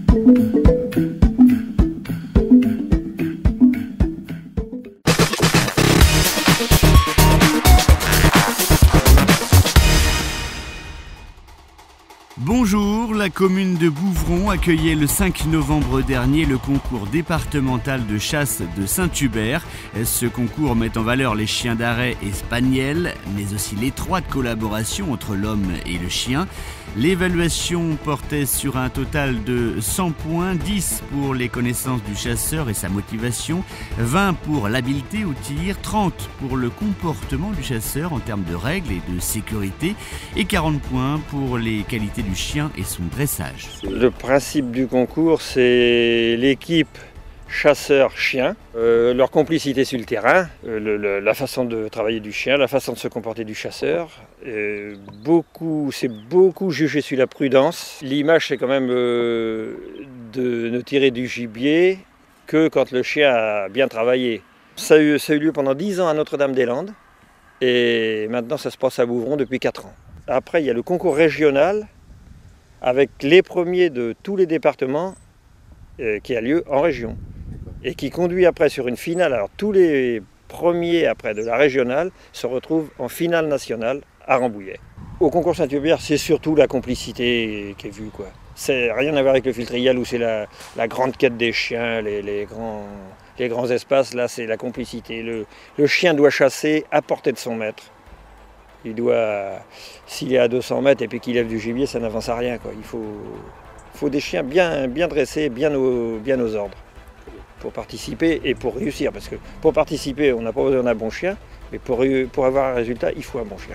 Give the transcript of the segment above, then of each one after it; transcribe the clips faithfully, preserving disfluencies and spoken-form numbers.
Bonjour, la commune de Bouvron accueillait le cinq novembre dernier le concours départemental de chasse de Saint-Hubert. Ce concours met en valeur les chiens d'arrêt et spaniels, mais aussi l'étroite collaboration entre l'homme et le chien. L'évaluation portait sur un total de cent points, dix pour les connaissances du chasseur et sa motivation, vingt pour l'habileté au tir, trente pour le comportement du chasseur en termes de règles et de sécurité et quarante points pour les qualités du chien et son dressage. Le principe du concours, c'est l'équipe chasseur-chien, euh, leur complicité sur le terrain, euh, le, le, la façon de travailler du chien, la façon de se comporter du chasseur. Euh, beaucoup, c'est beaucoup jugé sur la prudence. L'image, c'est quand même euh, de ne tirer du gibier que quand le chien a bien travaillé. Ça a eu, ça a eu lieu pendant dix ans à Notre-Dame-des-Landes et maintenant ça se passe à Bouvron depuis quatre ans. Après, il y a le concours régional avec les premiers de tous les départements euh, qui a lieu en région et qui conduit après sur une finale. Alors tous les premiers après de la régionale se retrouvent en finale nationale à Rambouillet. Au concours Saint-Hubert, c'est surtout la complicité qui est vue, quoi. C'est rien à voir avec le filtrial où c'est la, la grande quête des chiens, les, les, grands, les grands espaces. Là, c'est la complicité. Le, le chien doit chasser à portée de son maître. Il doit, s'il est à deux cents mètres et puis qu'il lève du gibier, ça n'avance à rien, quoi. Il faut, faut des chiens bien, bien dressés, bien aux, bien aux ordres pour participer et pour réussir. Parce que pour participer, on n'a pas besoin d'un bon chien, mais pour, pour avoir un résultat, il faut un bon chien.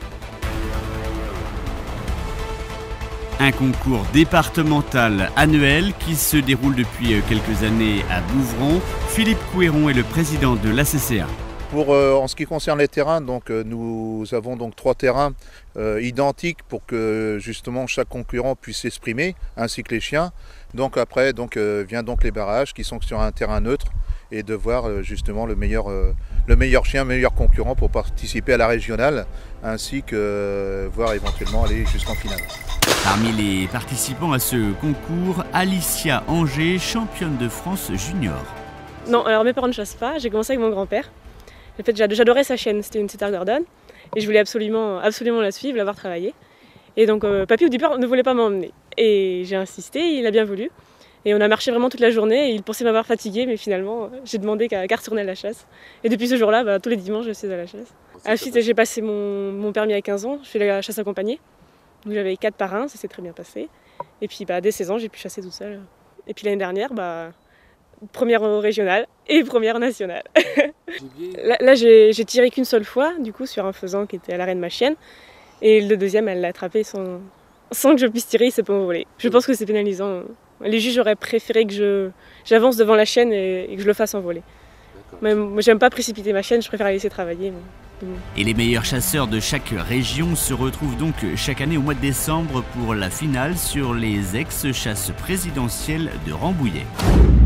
Un concours départemental annuel qui se déroule depuis quelques années à Bouvron. Philippe Couéron est le président de l'A C C A. Pour, euh, en ce qui concerne les terrains, donc, euh, nous avons donc trois terrains euh, identiques pour que justement chaque concurrent puisse s'exprimer, ainsi que les chiens. Donc après donc, euh, vient donc les barrages qui sont sur un terrain neutre et de voir euh, justement le meilleur, euh, le meilleur chien, le meilleur concurrent pour participer à la régionale, ainsi que euh, voir éventuellement aller jusqu'en finale. Parmi les participants à ce concours, Alicia Anger, championne de France junior. Non, alors mes parents ne chassent pas, j'ai commencé avec mon grand-père. En fait, j'adorais sa chienne, c'était une Setter Gordon, et je voulais absolument, absolument la suivre, l'avoir travaillée. Et donc, euh, papy au départ ne voulait pas m'emmener. Et j'ai insisté, il a bien voulu. Et on a marché vraiment toute la journée, et il pensait m'avoir fatiguée, mais finalement, j'ai demandé qu'à qu'à retourner à la chasse. Et depuis ce jour-là, bah, tous les dimanches, je suis à la chasse. Ensuite, j'ai passé mon, mon permis à quinze ans, je fais la chasse accompagnée. Donc j'avais quatre parrains, ça s'est très bien passé. Et puis, bah, dès seize ans, j'ai pu chasser toute seule. Et puis l'année dernière, bah, première régionale et première nationale. Là, là j'ai tiré qu'une seule fois, du coup, sur un faisan qui était à l'arrêt de ma chienne. Et le deuxième, elle l'a attrapé sans, sans que je puisse tirer, il s'est pas envolé. Je pense que c'est pénalisant. Les juges auraient préféré que j'avance devant la chienne et, et que je le fasse envoler. Mais moi, j'aime pas précipiter ma chienne, je préfère la laisser travailler. Mais... Et les meilleurs chasseurs de chaque région se retrouvent donc chaque année au mois de décembre pour la finale sur les ex-chasses présidentielles de Rambouillet.